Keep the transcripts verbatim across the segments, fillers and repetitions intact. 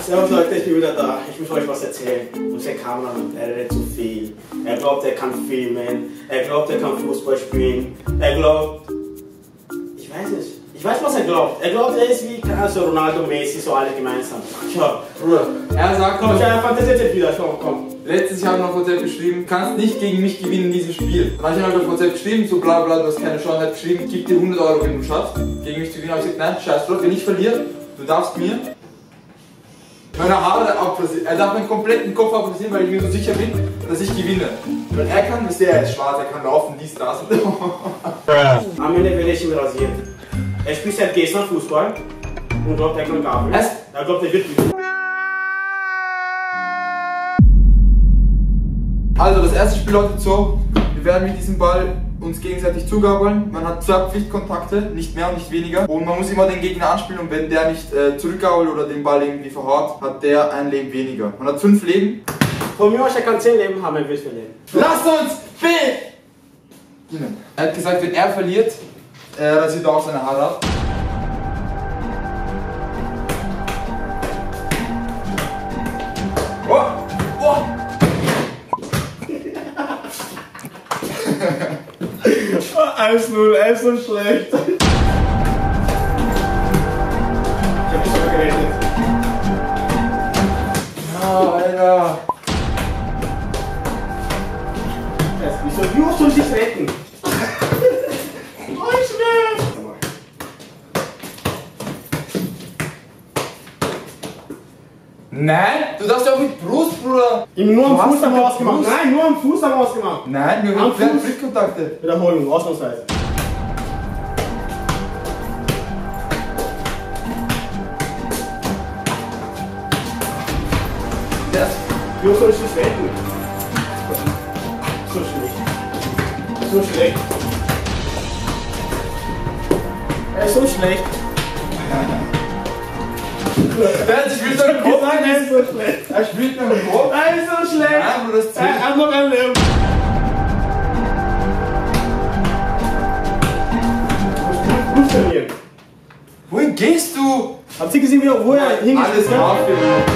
Servus Leute, ich bin wieder da. Ich muss euch was erzählen. Unser Kameramann, er redet zu viel. Er glaubt, er kann filmen. Er glaubt, er kann Fußball spielen. Er glaubt... Ich weiß nicht. Ich weiß, was er glaubt. Er glaubt, er ist wie also Ronaldo, Messi, so alle gemeinsam. Schau. Bruder, er sagt komm, er fantasiert jetzt wieder. Komm, komm. Letztes Jahr noch auf WhatsApp geschrieben, kannst nicht gegen mich gewinnen in diesem Spiel. Dann habe ich noch auf WhatsApp geschrieben, so bla bla, du hast keine Chance, hat geschrieben, gib dir hundert Euro, wenn du schaffst, gegen mich zu gewinnen. Habe ich gesagt, nein, scheiß drauf, wenn ich verliere, du darfst mir meine Haare abrasieren. Er darf meinen kompletten Kopf abrasieren, weil ich mir so sicher bin, dass ich gewinne. Weil er kann, wisst ihr, er ist schwarz, er kann laufen, dies, das. Am Ende werde ich ihn rasieren. Er spielt seit gestern Fußball und glaubt, er kann Gabel. Was? Er glaubt, er wird gewinnen. Also das erste Spiel lautet so, wir werden mit diesem Ball uns gegenseitig zugabeln. Man hat zwei Pflichtkontakte, nicht mehr und nicht weniger. Und man muss immer den Gegner anspielen und wenn der nicht äh, zurückgabelt oder den Ball irgendwie verhaut, hat der ein Leben weniger. Man hat fünf Leben. Von mir aus, er kann zehn Leben haben, er wird verlieren. Lasst uns beginnen! Er hat gesagt, wenn er verliert, äh, rasiert er auch seine Haare ab. Oh! Oh! eins null, er ist so schlecht. Ich hab nicht so gerechnet. Ja, Alter. Wieso? Wie musst du dich retten? Oh, schnell! Nein, du darfst ja auch mit Brust, Bruder. Ihm nur am Du Fuß hast haben wir mit ausgemacht. Brust? Nein, nur am Fuß haben wir ausgemacht. Nein, wir Am haben keine Fuß. Blickkontakte. Wiederholung, ausnahmsweise. Das. Wie soll ich dich retten? So schlecht. So schlecht. Er ist so schlecht. Der spielt doch im Kopf. Er ist so schlecht. Er spielt noch im Kopf. Er ist so schlecht. Ja, aber das zählt. Er hat noch ein Leben. Du musst verlieren. Wohin gehst du? Habt ihr gesehen, wie er- wo er hingeschmissen Alles hat? Mafia.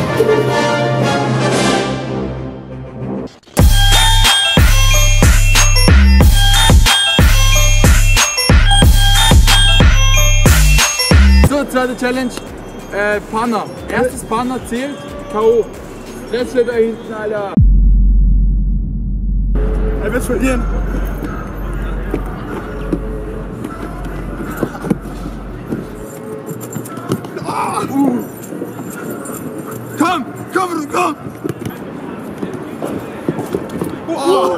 So, zweite Challenge. Äh, Panna. Erstes Panna zählt K O Jetzt steht da hinten, Alter. Er wird verlieren. Uh. Komm, komm, komm! Oh.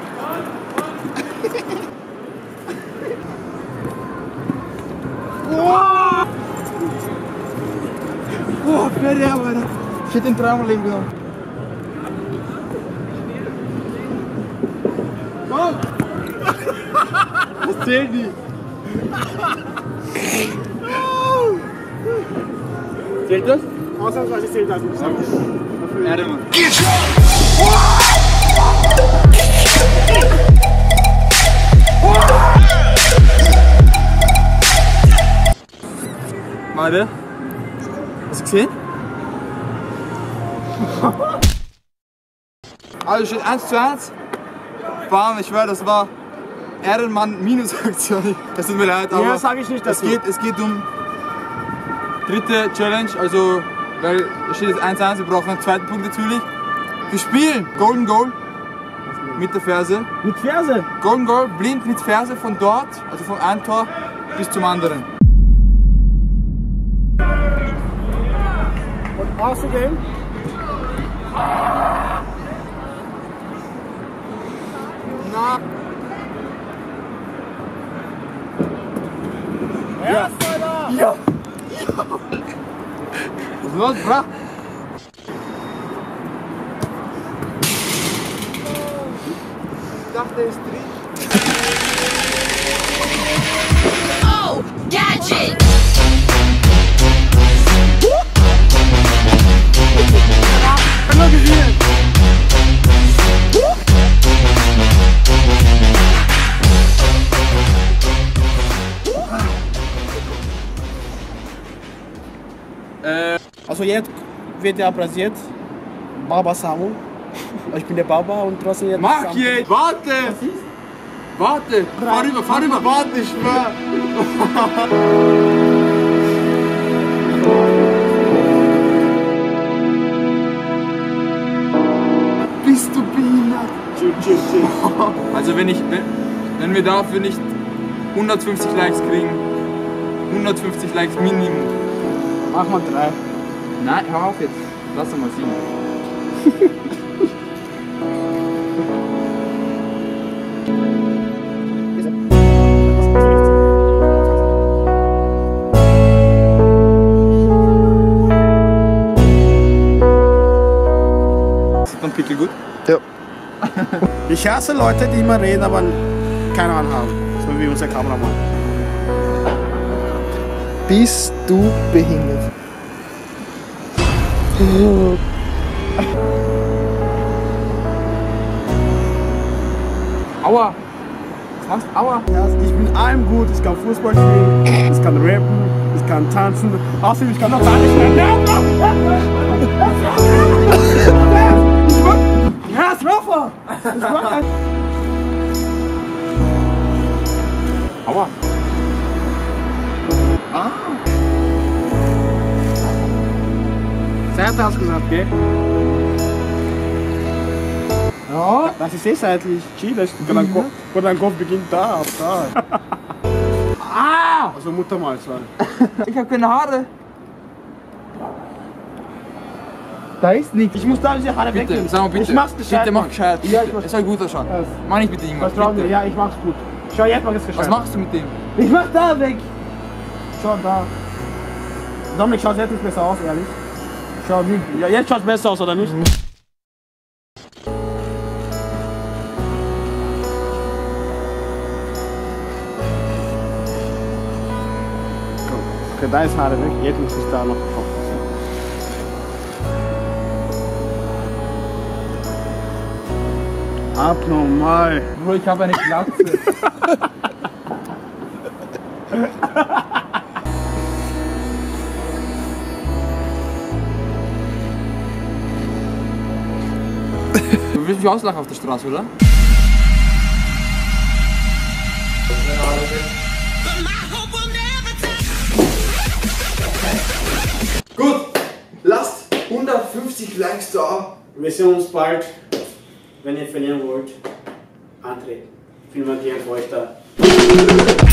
Boah, wer der, Alter. Ich hätte den dreimal Leben genommen. Komm! Das zählt nicht. Zählt das? Ausnahmsweise zählt das nicht. Erde, Mann. Warte. Hast du gesehen? Also steht eins zu eins. Bam, ich schwör, das war Ehrenmann-Minus-Aktion. Das tut mir leid, aber Ja, sag ich nicht es dazu. geht, es geht um dritte Challenge, also weil es steht jetzt eins zu eins, wir brauchen einen zweiten Punkt natürlich. Wir spielen Golden Goal mit der Ferse. Mit Ferse? Golden Goal blind mit Ferse von dort, also vom einen Tor bis zum anderen. Und auszugehen? Na. Ja, Alter! Ja! Was ist los, bra? Ich dachte, er ist drin. Oh, Gadget! Äh, Also jetzt wird er abrasiert. Baba Samu. Ich bin der Baba und trotzdem jetzt. Mach jetzt! Warte! Warte! Fahr rüber, fahr rüber! Warte, ich schwör! Bist du behindert? Chill, chill, chill. Also wenn ich, wenn, wenn wir dafür nicht hundertfünfzig Likes kriegen, hundertfünfzig Likes Minimum. Mach mal drei. Nein, hör auf jetzt. Lass doch mal sieben. Sieht man Pickel gut? Ja. Ich hasse Leute, die immer reden, aber keine Ahnung haben. So wie unser Kameramann. Bist du behindert? Aua! Was machst du? Aua! Ja, ich bin allem gut. Ich kann Fußball spielen, ich kann rappen, ich kann tanzen. Außerdem, ich kann noch gar nicht mehr. Ja, ist Raffer! Aua! Ah! Seite hast du gesagt, gell? Ja. Das ist eh seitlich. Chill, das ist dein Kopf, dein Kopf beginnt da, ab da. Ah! Also Muttermalzahn. Ich hab keine Haare! Da ist nichts. Ich muss da diese Haare Bitte, wegnehmen. sag mal bitte. Ich mach's gescheit. Bitte mach gescheit. Ja, ich mach's. Es soll gut ausschauen. Ja. Mach nicht mit dem Ingmar. Vertrau mir, bitte. ja, ich mach's gut. Schau, jetzt mach es gescheit. Was machst du mit dem? Ich mach da weg. Schau da. Dominik, schaut jetzt nicht besser aus, ehrlich. Schau, wie. Ja, jetzt schaut's besser aus, oder nicht? Okay, da ist Haare weg, jetzt muss ich da noch drauf. Abnormal. Bro, ich habe eine Glatze. Du willst mich auslachen auf der Straße, oder? Gut, lasst hundertfünfzig Likes da. Wir sehen uns bald, wenn ihr verlieren wollt, antreten. Viel mehr gern für euch da.